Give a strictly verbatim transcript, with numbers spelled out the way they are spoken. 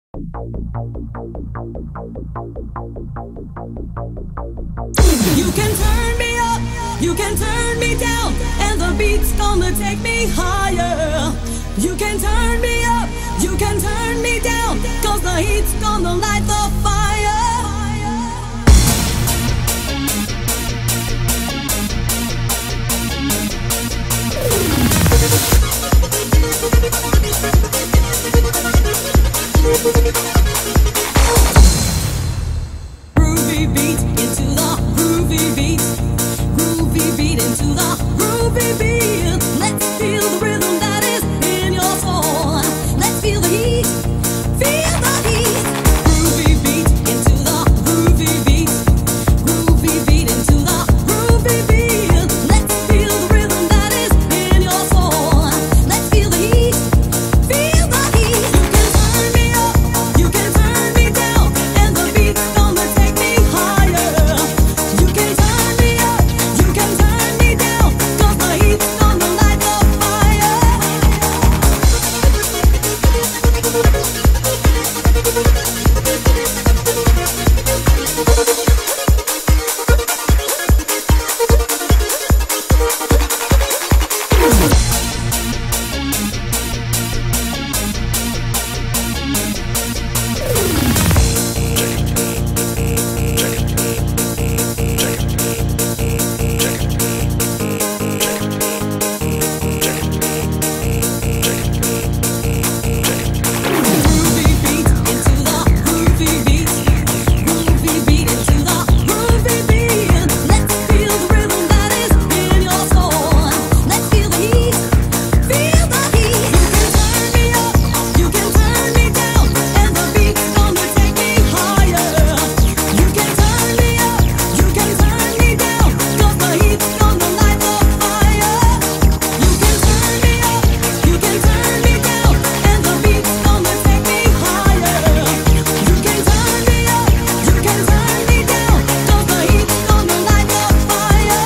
You can turn me up, you can turn me down, and the beat's gonna take me higher. You can turn me up, you can turn me down, cause the heat's gonna light the fire. Groovy beat into the groovy beat, groovy beat into the groovy beat. Let's feel the rhythm that is in your soul. Let's feel the heat, feel the heat. Groovy beat into the groovy beat, groovy beat into the groovy beat. Let's feel the rhythm that is in your soul. Let's feel the heat, feel the heat. You can turn me up, you can turn me down, and the beat's gonna take me higher. You can turn me up, you can turn me down, cause the heat's gonna light the fire. Groovy beat into the groovy beat, groovy beat into the groovy beat. Let's feel the rhythm that is in your soul. Let's feel the heat, feel the heat. You can turn me up, you can turn me down, and the beat's gonna take me higher. You can turn me up, you can turn me down, cause the heat's gonna light the fire. You can turn me up, you can turn me down, and the beat's gonna take me higher. You can turn me up, you can turn me down, cause the heat's gonna light the fire.